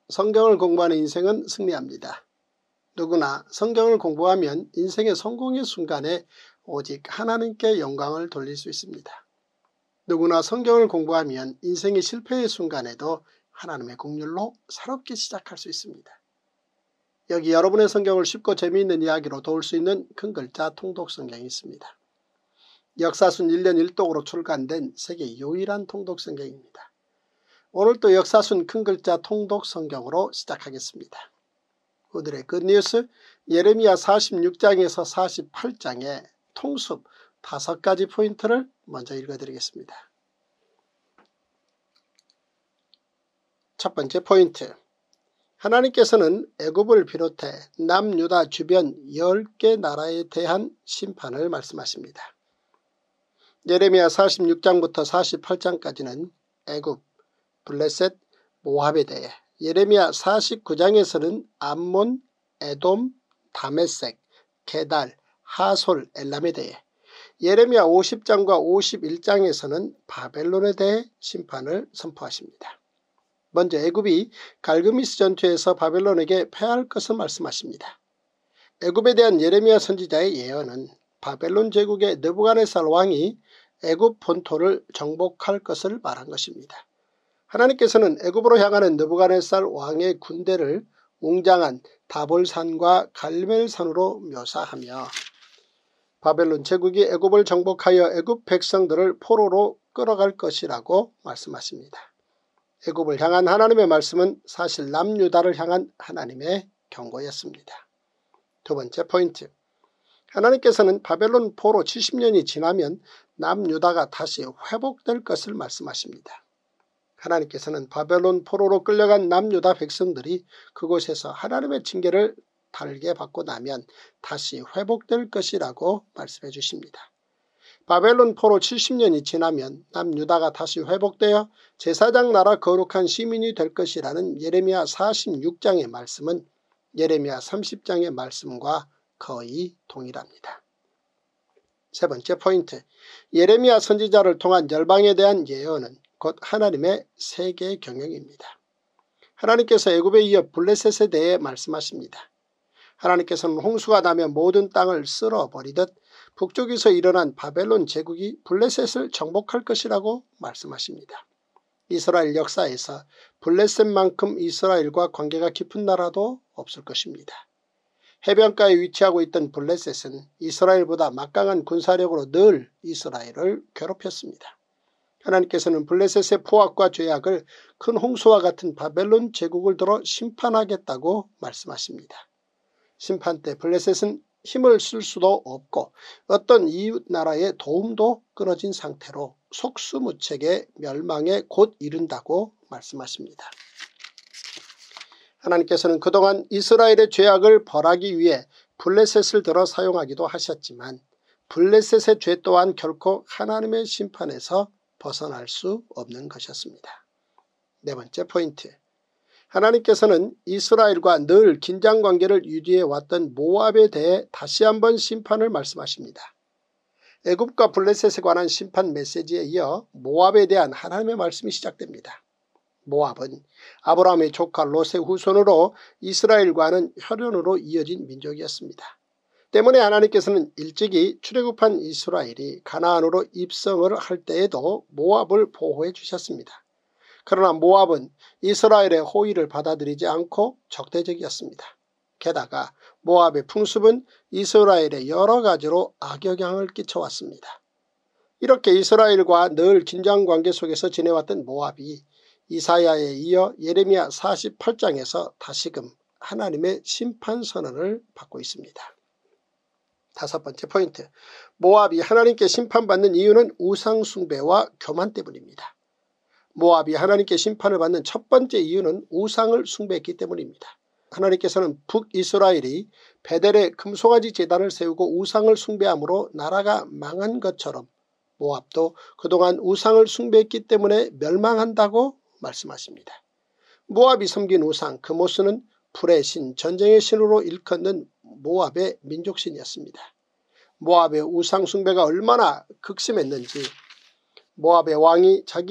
성경을 공부하는 인생은 승리합니다. 누구나 성경을 공부하면 인생의 성공의 순간에 오직 하나님께 영광을 돌릴 수 있습니다. 누구나 성경을 공부하면 인생의 실패의 순간에도 하나님의 긍휼로 새롭게 시작할 수 있습니다. 여기 여러분의 성경을 쉽고 재미있는 이야기로 도울 수 있는 큰 글자 통독 성경이 있습니다. 역사순 1년 1독으로 출간된 세계 유일한 통독 성경입니다. 오늘 또 역사순 큰 글자 통독 성경으로 시작하겠습니다. 오늘의 굿뉴스 예레미야 46장에서 48장의 통습 5가지 포인트를 먼저 읽어드리겠습니다. 첫 번째 포인트, 하나님께서는 애굽을 비롯해 남유다 주변 10개 나라에 대한 심판을 말씀하십니다. 예레미야 46장부터 48장까지는 애굽, 블레셋, 모압에 대해, 예레미야 49장에서는 암몬, 에돔, 다메섹, 게달, 하솔, 엘람에 대해, 예레미야 50장과 51장에서는 바벨론에 대해 심판을 선포하십니다. 먼저 애굽이 갈그미스 전투에서 바벨론에게 패할 것을 말씀하십니다. 애굽에 대한 예레미야 선지자의 예언은 바벨론 제국의 느부갓네살 왕이 애굽 본토를 정복할 것을 말한 것입니다. 하나님께서는 애굽으로 향하는 느부갓네살 왕의 군대를 웅장한 다볼산과 갈멜산으로 묘사하며 바벨론 제국이 애굽을 정복하여 애굽 백성들을 포로로 끌어갈 것이라고 말씀하십니다. 애굽을 향한 하나님의 말씀은 사실 남유다를 향한 하나님의 경고였습니다. 두 번째 포인트, 하나님께서는 바벨론 포로 70년이 지나면 남유다가 다시 회복될 것을 말씀하십니다. 하나님께서는 바벨론 포로로 끌려간 남유다 백성들이 그곳에서 하나님의 징계를 달게 받고 나면 다시 회복될 것이라고 말씀해 주십니다. 바벨론 포로 70년이 지나면 남유다가 다시 회복되어 제사장 나라 거룩한 시민이 될 것이라는 예레미야 46장의 말씀은 예레미야 30장의 말씀과 거의 동일합니다. 세 번째 포인트, 예레미야 선지자를 통한 열방에 대한 예언은 곧 하나님의 세계 경영입니다. 하나님께서 애굽에 이어 블레셋에 대해 말씀하십니다. 하나님께서는 홍수가 나며 모든 땅을 쓸어버리듯 북쪽에서 일어난 바벨론 제국이 블레셋을 정복할 것이라고 말씀하십니다. 이스라엘 역사에서 블레셋만큼 이스라엘과 관계가 깊은 나라도 없을 것입니다. 해변가에 위치하고 있던 블레셋은 이스라엘보다 막강한 군사력으로 늘 이스라엘을 괴롭혔습니다. 하나님께서는 블레셋의 포악과 죄악을 큰 홍수와 같은 바벨론 제국을 들어 심판하겠다고 말씀하십니다. 심판 때 블레셋은 힘을 쓸 수도 없고 어떤 이웃 나라의 도움도 끊어진 상태로 속수무책의 멸망에 곧 이른다고 말씀하십니다. 하나님께서는 그동안 이스라엘의 죄악을 벌하기 위해 블레셋을 들어 사용하기도 하셨지만 블레셋의 죄 또한 결코 하나님의 심판에서 벗어날 수 없는 것이었습니다. 네 번째 포인트, 하나님께서는 이스라엘과 늘 긴장관계를 유지해왔던 모압에 대해 다시 한번 심판을 말씀하십니다. 애굽과 블레셋에 관한 심판 메시지에 이어 모압에 대한 하나님의 말씀이 시작됩니다. 모압은 아브라함의 조카 롯의 후손으로 이스라엘과는 혈연으로 이어진 민족이었습니다. 때문에 하나님께서는 일찍이 출애굽한 이스라엘이 가나안으로 입성을 할 때에도 모압을 보호해 주셨습니다. 그러나 모압은 이스라엘의 호의를 받아들이지 않고 적대적이었습니다. 게다가 모압의 풍습은 이스라엘에 여러 가지로 악영향을 끼쳐왔습니다. 이렇게 이스라엘과 늘 긴장관계 속에서 지내왔던 모압이 이사야에 이어 예레미야 48장에서 다시금 하나님의 심판 선언을 받고 있습니다. 다섯 번째 포인트, 모압이 하나님께 심판받는 이유는 우상숭배와 교만 때문입니다. 모압이 하나님께 심판을 받는 첫 번째 이유는 우상을 숭배했기 때문입니다. 하나님께서는 북이스라엘이 베델에 금송아지 제단을 세우고 우상을 숭배함으로 나라가 망한 것처럼 모압도 그동안 우상을 숭배했기 때문에 멸망한다고 말씀하십니다. 모압이 섬긴 우상 그모스는 불의 신, 전쟁의 신으로 일컫는 모압의 민족신이었습니다. 모압의 우상 숭배가 얼마나 극심했는지 모압의 왕이 자기의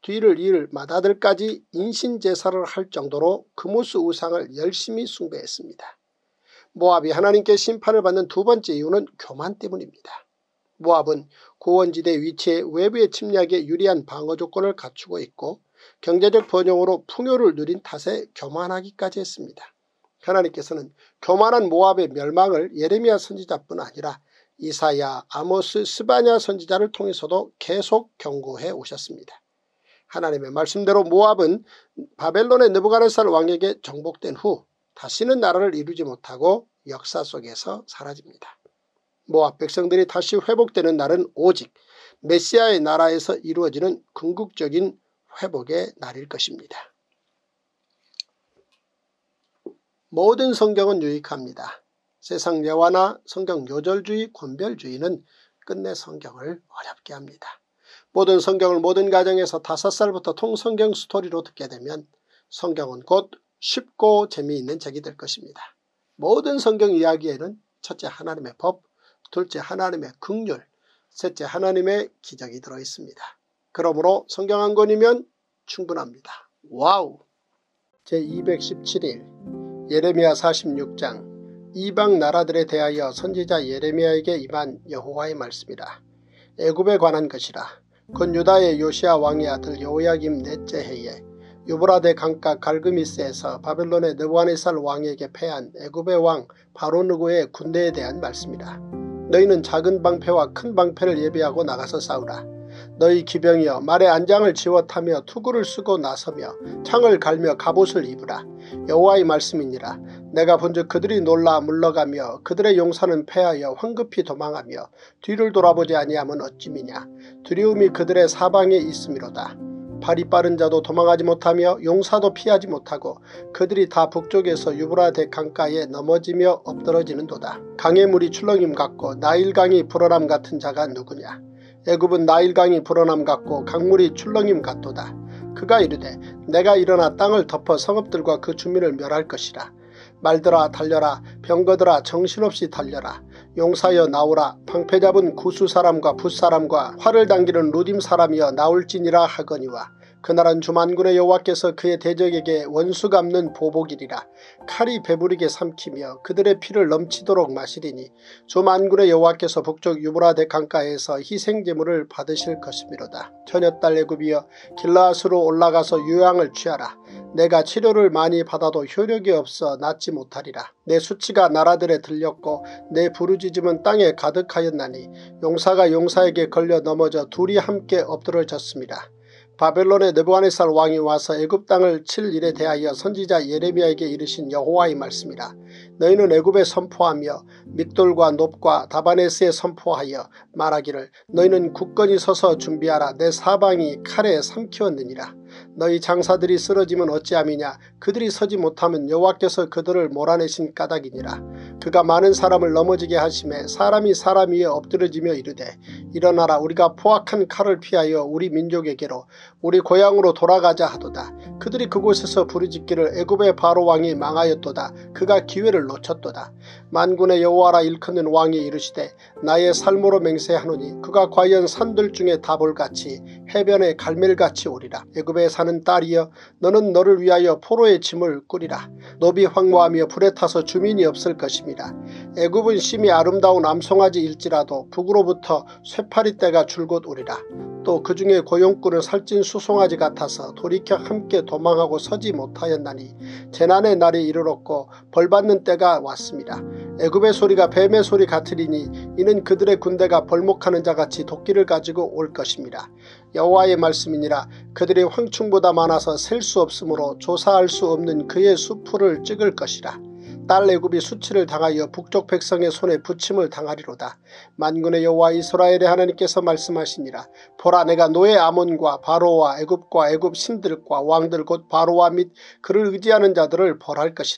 뒤를 이을 맏아들까지 인신제사를 할 정도로 그모스 우상을 열심히 숭배했습니다. 모압이 하나님께 심판을 받는 두 번째 이유는 교만 때문입니다. 모압은 고원지대 위치에 외부의 침략에 유리한 방어 조건을 갖추고 있고 경제적 번영으로 풍요를 누린 탓에 교만하기까지 했습니다. 하나님께서는 교만한 모압의 멸망을 예레미야 선지자뿐 아니라 이사야, 아모스, 스바냐 선지자를 통해서도 계속 경고해 오셨습니다. 하나님의 말씀대로 모압은 바벨론의 느부갓네살 왕에게 정복된 후 다시는 나라를 이루지 못하고 역사 속에서 사라집니다. 모압 백성들이 다시 회복되는 날은 오직 메시아의 나라에서 이루어지는 궁극적인 회복의 날일 것입니다. 모든 성경은 유익합니다. 세상 예화나 성경 요절주의, 권별주의는 끝내 성경을 어렵게 합니다. 모든 성경을 모든 가정에서 5살부터 통성경 스토리로 듣게 되면 성경은 곧 쉽고 재미있는 책이 될 것입니다. 모든 성경 이야기에는 첫째 하나님의 법, 둘째 하나님의 긍휼, 셋째 하나님의 기적이 들어있습니다. 그러므로 성경 한 권이면 충분합니다. 와우! 제217일 예레미야 46장 이방 나라들에 대하여 선지자 예레미야에게 임한 여호와의 말씀이라. 애굽에 관한 것이라. 곧 유다의 요시야 왕의 아들 여호야김 넷째 해에 유브라데 강가 갈그미스에서 바벨론의 느부갓네살 왕에게 패한 애굽의 왕 바로느고의 군대에 대한 말씀이라. 너희는 작은 방패와 큰 방패를 예비하고 나가서 싸우라. 너희 기병이여 말의 안장을 지워 타며 투구를 쓰고 나서며 창을 갈며 갑옷을 입으라. 여호와의 말씀이니라. 내가 본즉 그들이 놀라 물러가며 그들의 용사는 패하여 황급히 도망하며 뒤를 돌아보지 아니하면 어찌미냐. 두려움이 그들의 사방에 있음이로다. 발이 빠른 자도 도망하지 못하며 용사도 피하지 못하고 그들이 다 북쪽에서 유브라데 강가에 넘어지며 엎드러지는도다. 강의 물이 출렁임 같고 나일강이 불어남 같은 자가 누구냐. 애굽은 나일강이 불어남 같고 강물이 출렁임 같도다. 그가 이르되 내가 일어나 땅을 덮어 성읍들과 그 주민을 멸할 것이라. 말들아 달려라. 병거들아 정신없이 달려라. 용사여 나오라. 방패 잡은 구수 사람과 붓사람과 활을 당기는 루딤 사람이여 나올지니라 하거니와 그날은 주 만군의 여호와께서 그의 대적에게 원수 갚는 보복이리라. 칼이 배부르게 삼키며 그들의 피를 넘치도록 마시리니 주 만군의 여호와께서 북쪽 유브라데 강가에서 희생제물을 받으실 것이미로다. 처녀딸 애굽이여 길라앗으로 올라가서 유향을 취하라. 내가 치료를 많이 받아도 효력이 없어 낫지 못하리라. 내 수치가 나라들에 들렸고 내 부르짖음은 땅에 가득하였나니 용사가 용사에게 걸려 넘어져 둘이 함께 엎드러졌습니다. 바벨론의 느부갓네살 왕이 와서 애굽 땅을 칠 일에 대하여 선지자 예레미야에게 이르신 여호와의 말씀이라. 너희는 애굽에 선포하며 믹돌과 놉과 다바네스에 선포하여 말하기를 너희는 굳건히 서서 준비하라. 내 사방이 칼에 삼키었느니라. 너희 장사들이 쓰러지면 어찌함이냐. 그들이 서지 못하면 여호와께서 그들을 몰아내신 까닭이니라. 그가 많은 사람을 넘어지게 하심에 사람이 사람 위에 엎드러지며 이르되 일어나라. 우리가 포악한 칼을 피하여 우리 민족에게로 우리 고향으로 돌아가자 하도다. 그들이 그곳에서 부르짖기를 애굽의 바로 왕이 망하였도다. 그가 기회를 놓쳤도다. 만군의 여호와라 일컫는 왕이 이르시되 나의 삶으로 맹세하노니 그가 과연 산들 중에 다볼같이 해변의 갈멜같이 오리라. 애굽에 사는 딸이여 너는 너를 위하여 포로의 짐을 꾸리라. 노비 황무하며 불에 타서 주민이 없을 것입니다. 애굽은 심히 아름다운 암송아지일지라도 북으로부터 쇠파리떼가 줄곧 오리라. 또 그 중에 고용꾼은 살찐 수송아지 같아서 돌이켜 함께 도망하고 서지 못하였나니 재난의 날이 이르렀고 벌받는 때가 왔습니다. 애굽의 소리가 뱀의 소리 같으리니 이는 그들의 군대가 벌목하는 자같이 도끼를 가지고 올 것입니다. 여호와의 말씀이니라. 그들이 황충보다 많아서 셀 수 없으므로 조사할 수 없는 그의 수풀을 찍을 것이라. 딸 애굽이 수치를 당하여 북쪽 백성의 손에 부침을 당하리로다. 만군의 여호와 이스라엘의 하나님께서 말씀하시니라. 보라 내가 노예 아몬과 바로와 애굽과 애굽 신들과 왕들 곧 바로와 및 그를 의지하는 자들을 벌할 것이라.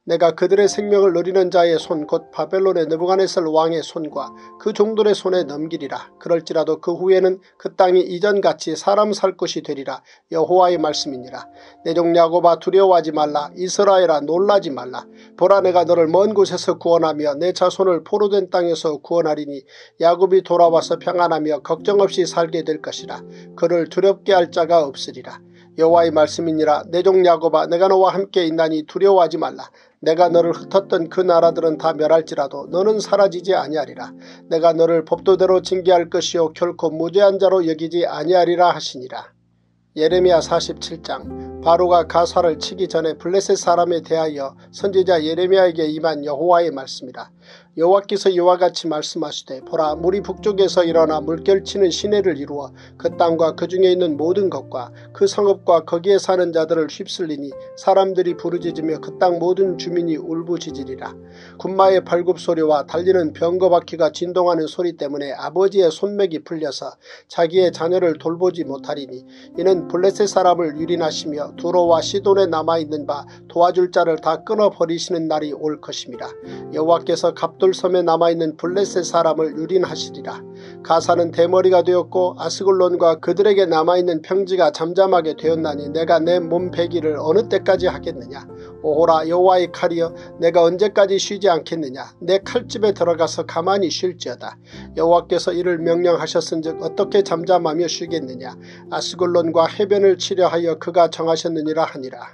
내가 그들의 생명을 누리는 자의 손 곧 바벨론의 느부갓네살 왕의 손과 그 종들의 손에 넘기리라. 그럴지라도 그 후에는 그 땅이 이전같이 사람 살 곳이 되리라. 여호와의 말씀이니라. 내 종 야곱아 두려워하지 말라. 이스라엘아 놀라지 말라. 보라 내가 너를 먼 곳에서 구원하며 내 자손을 포로된 땅에서 구원하리니 야곱이 돌아와서 평안하며 걱정 없이 살게 될 것이라. 그를 두렵게 할 자가 없으리라. 여호와의 말씀이니라. 내 종 야곱아 내가 너와 함께 있나니 두려워하지 말라. 내가 너를 흩었던 그 나라들은 다 멸할지라도 너는 사라지지 아니하리라. 내가 너를 법도대로 징계할 것이요 결코 무죄한 자로 여기지 아니하리라 하시니라. 예레미야 47장. 바로가 가사를 치기 전에 블레셋 사람에 대하여 선지자 예레미야에게 임한 여호와의 말씀이라. 여호와께서 이와 같이 말씀하시되 보라 물이 북쪽에서 일어나 물결치는 시내를 이루어 그 땅과 그 중에 있는 모든 것과 그 성읍과 거기에 사는 자들을 휩쓸리니 사람들이 부르짖으며 그 땅 모든 주민이 울부짖으리라. 군마의 발굽소리와 달리는 병거바퀴가 진동하는 소리 때문에 아버지의 손맥이 풀려서 자기의 자녀를 돌보지 못하리니 이는 블레셋 사람을 유린하시며 두로와 시돈에 남아있는 바 도와줄 자를 다 끊어버리시는 날이 올 것임이라. 여호와께서 갑돌섬에 남아있는 블레셋 사람을 유린하시리라. 가사는 대머리가 되었고 아스글론과 그들에게 남아있는 평지가 잠잠하게 되었나니 내가 내 몸 배기를 어느 때까지 하겠느냐. 오호라 여호와의 칼이여 내가 언제까지 쉬지 않겠느냐. 내 칼집에 들어가서 가만히 쉴지어다. 여호와께서 이를 명령하셨은즉 어떻게 잠잠하며 쉬겠느냐. 아스글론과 해변을 치려 하여 그가 정하셨느니라 하니라.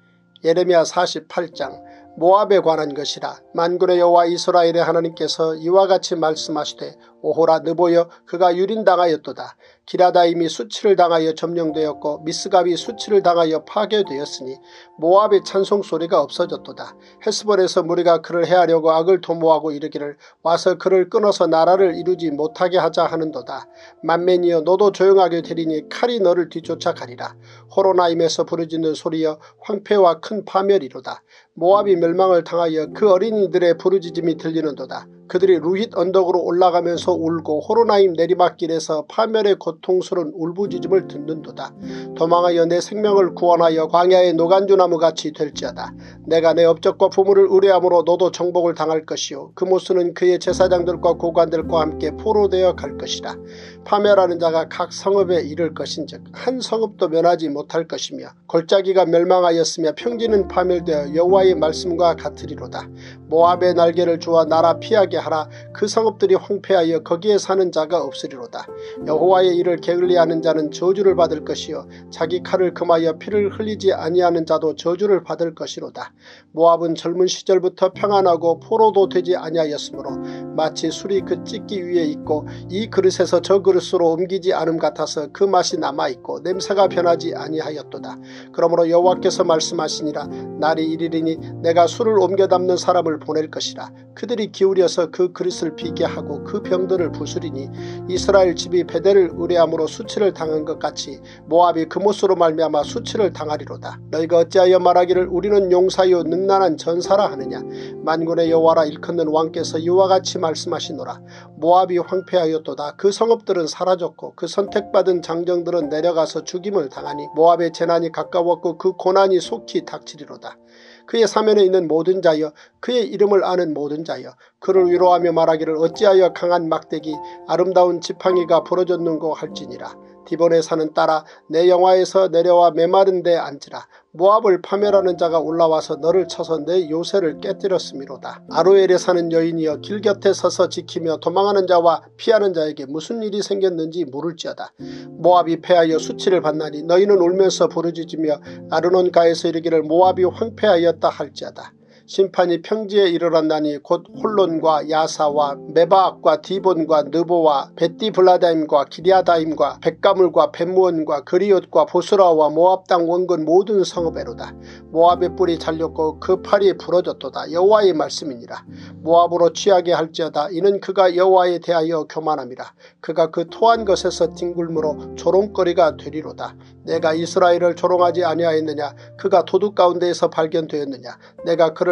예레미야 48장. 모압에 관한 것이라. 만군의 여호와 이스라엘의 하나님께서 이와 같이 말씀하시되 오호라 느보여 그가 유린당하였도다. 기라다임이 수치를 당하여 점령되었고 미스갑이 수치를 당하여 파괴되었으니 모압의 찬송소리가 없어졌도다. 헤스본에서 무리가 그를 해하려고 악을 도모하고 이르기를 와서 그를 끊어서 나라를 이루지 못하게 하자 하는도다. 만맨이여 너도 조용하게 되리니 칼이 너를 뒤쫓아 가리라. 호로나임에서 부르짖는 소리여 황폐와 큰 파멸이로다. 모압이 멸망을 당하여 그 어린이들의 부르짖음이 들리는도다. 그들이 루힛 언덕으로 올라가면서 울고 호로나임 내리막길에서 파멸의 고통스러운 울부짖음을 듣는도다. 도망하여 내 생명을 구원하여 광야의 노간주나무같이 될지어다. 내가 내 업적과 부물을 의뢰함으로 너도 정복을 당할 것이요 그 모습은 그의 제사장들과 고관들과 함께 포로되어 갈 것이라. 파멸하는 자가 각 성읍에 이를 것인즉 한 성읍도 면하지 못할 것이며 골짜기가 멸망하였으며 평지는 파멸되어 여호와의 말씀과 같으리로다. 모압의 날개를 주어 나라 피하게 하라. 그 성읍들이 황폐하여 거기에 사는 자가 없으리로다. 여호와의 일을 게을리하는 자는 저주를 받을 것이요 자기 칼을 금하여 피를 흘리지 아니하는 자도 저주를 받을 것이로다. 모압은 젊은 시절부터 평안하고 포로도 되지 아니하였으므로 마치 술이 그 찢기 위에 있고 이 그릇에서 저 그릇으로 옮기지 않음 같아서 그 맛이 남아있고 냄새가 변하지 아니하였도다. 그러므로 여호와께서 말씀하시니라. 날이 이르리니 내가 술을 옮겨 담는 사람을 보낼 것이라. 그들이 기울여서 그 그릇을 비게 하고 그 병들을 부수리니 이스라엘 집이 베델을 의뢰함으로 수치를 당한 것 같이 모압이 그못으로 말미암아 수치를 당하리로다. 너희가 어찌하여 말하기를 우리는 용사요 능란한 전사라 하느냐. 만군의 여호와라 일컫는 왕께서 이와 같이 말씀하시노라. 모압이 황폐하였도다. 그 성읍들은 사라졌고 그 선택받은 장정들은 내려가서 죽임을 당하니 모압의 재난이 가까웠고 그 고난이 속히 닥치리로다. 그의 사면에 있는 모든 자여 그의 이름을 아는 모든 자여 그를 위로하며 말하기를 어찌하여 강한 막대기 아름다운 지팡이가 부러졌는고 할지니라. 디본의 산은 따라 내 영화에서 내려와 메마른 데 앉으라. 모압을 파멸하는 자가 올라와서 너를 쳐서 내 요새를 깨뜨렸음이로다. 아로엘에 사는 여인이여 길 곁에 서서 지키며 도망하는 자와 피하는 자에게 무슨 일이 생겼는지 물을지어다. 모압이 패하여 수치를 받나니 너희는 울면서 부르짖으며 아르논가에서 이르기를 모압이 황폐하였다 할지어다. 심판이 평지에 이르렀나니 곧 홀론과 야사와 메바악과 디본과 느보와 벳디블라다임과 기리아다임과 벳가물과 벳무원과 그리옷과 보스라와 모압 땅 원근 모든 성읍에로다. 모압의 뿔이 잘렸고 그 팔이 부러졌도다. 여호와의 말씀이니라. 모압으로 취하게 할지어다. 이는 그가 여호와에 대하여 교만함이라. 그가 그 토한 것에서 뒹굴므로 조롱거리가 되리로다. 내가 이스라엘을 조롱하지 아니하였느냐. 그가 도둑 가운데에서 발견되었느냐. 내가 그를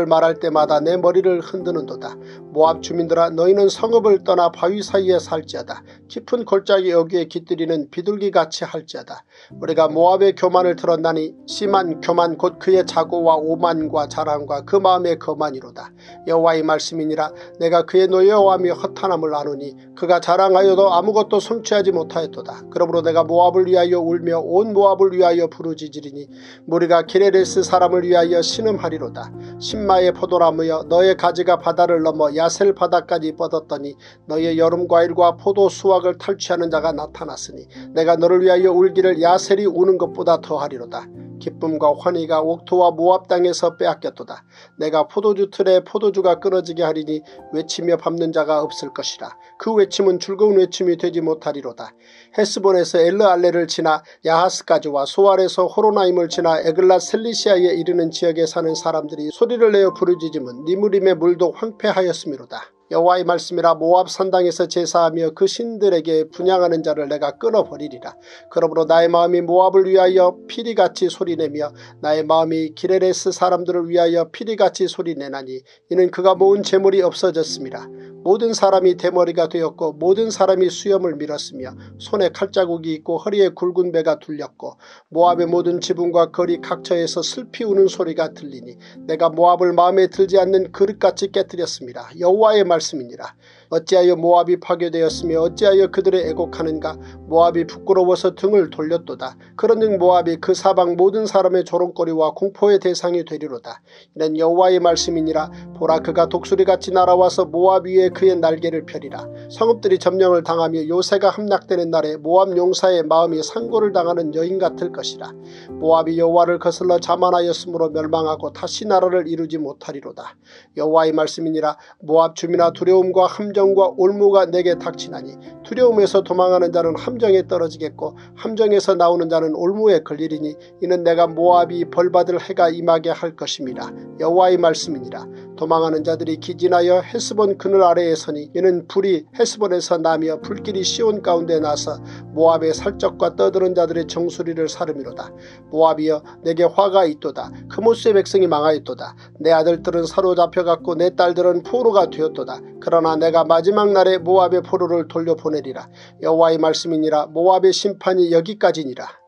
너를 말할 때마다 내 머리를 흔드는도다. 모압 주민들아 너희는 성읍을 떠나 바위 사이에 살지어다. 깊은 골짜기 여기에 깃들이는 비둘기같이 할지어다. 우리가 모압의 교만을 들었나니 심한 교만 곧 그의 자고와 오만과 자랑과 그 마음의 거만이로다. 여호와의 말씀이니라. 내가 그의 노여워하며 허탄함을 아노니 그가 자랑하여도 아무것도 성취하지 못하였도다. 그러므로 내가 모압을 위하여 울며 온 모압을 위하여 부르짖으리니 무리가 기레레스 사람을 위하여 신음하리로다. 신마의 포도나무여 너의 가지가 바다를 넘어 야셀 바다까지 뻗었더니 너의 여름 과일과 포도 수확을 탈취하는 자가 나타났으니 내가 너를 위하여 울기를 야셀이 우는 것보다 더하리로다. 기쁨과 환희가 옥토와 모압 땅에서 빼앗겼도다. 내가 포도주 틀에 포도주가 끊어지게 하리니 외치며 밟는 자가 없을 것이라. 그 외침은 즐거운 외침이 되지 못하리로다. 헤스본에서 엘르알레를 지나 야하스까지와 소알에서 호로나임을 지나 에글라 셀리시아에 이르는 지역에 사는 사람들이 소리를 내어 부르짖음은 니무림의 물도 황폐하였음이로다. 여호와의 말씀이라. 모압 산당에서 제사하며 그 신들에게 분향하는 자를 내가 끊어버리리라. 그러므로 나의 마음이 모압을 위하여 피리같이 소리내며 나의 마음이 기레레스 사람들을 위하여 피리같이 소리내나니 이는 그가 모은 재물이 없어졌습니다. 모든 사람이 대머리가 되었고 모든 사람이 수염을 밀었으며 손에 칼자국이 있고 허리에 굵은 배가 둘렸고 모압의 모든 지붕과 거리 각처에서 슬피 우는 소리가 들리니 내가 모압을 마음에 들지 않는 그릇같이 깨뜨렸습니다. 여호와의 말씀이니라. 어찌하여 모압이 파괴되었으며 어찌하여 그들의 애곡하는가. 모압이 부끄러워서 등을 돌렸도다. 그런즉 모압이 그 사방 모든 사람의 조롱거리와 공포의 대상이 되리로다. 이는 여호와의 말씀이니라. 보라 그가 독수리같이 날아와서 모압 위에 그의 날개를 펴리라. 성읍들이 점령을 당하며 요새가 함락되는 날에 모압 용사의 마음이 상고를 당하는 여인 같을 것이라. 모압이 여호와를 거슬러 자만하였으므로 멸망하고 다시 나라를 이루지 못하리로다. 여호와의 말씀이니라. 모압 주민아 두려움과 함정과 올무가 내게 닥치나니 두려움에서 도망하는 자는 함정에 떨어지겠고 함정에서 나오는 자는 올무에 걸리리니 이는 내가 모압이 벌받을 해가 임하게 할 것입니다. 여호와의 말씀이니라. 도망하는 자들이 기진하여 헤스본 그늘 아래에 서니 이는 불이 헤스본에서 나며 불길이 시온 가운데 나서 모압의 살적과 떠드는 자들의 정수리를 사름이로다. 모압이여 내게 화가 있도다. 그모스의 백성이 망하였도다. 내 아들들은 사로잡혀갔고 내 딸들은 포로가 되었도다. 그러나 내가 마지막 날에 모압의 포로를 돌려보내리라. 여호와의 말씀이니라. 모압의 심판이 여기까지니라.